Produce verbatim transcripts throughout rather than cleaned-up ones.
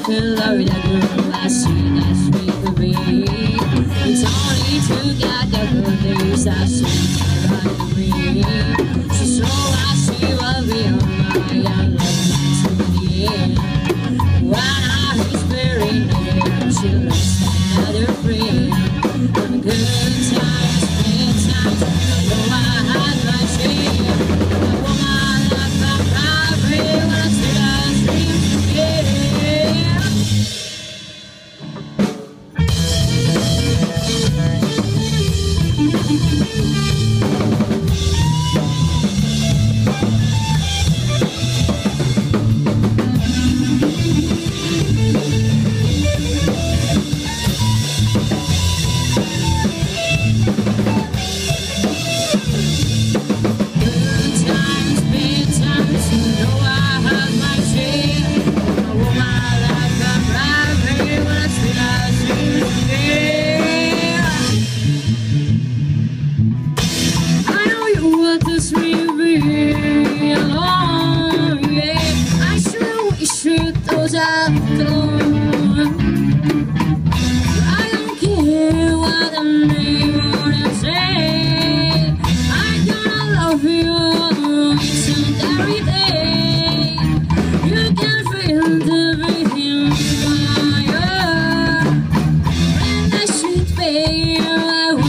can love that girl I see that sweet to be. It's only to get the good days I see right to me. So so I see will be alright and love me to the end. When I was very near, she looks another friend. On good times, bad times, though I had my share. A woman like a private when I still I dream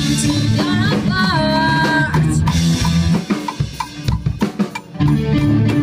I